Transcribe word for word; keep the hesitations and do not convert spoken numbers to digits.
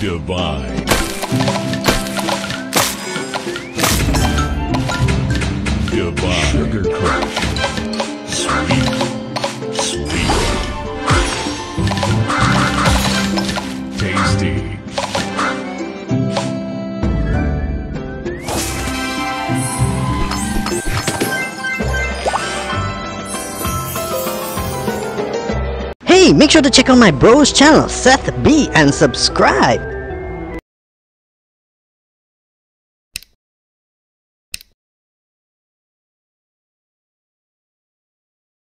Goodbye. Goodbye. Sugar Crush. Sweet. Sweet. Tasty. Hey, make sure to check out my bro's channel, Seth B, and subscribe.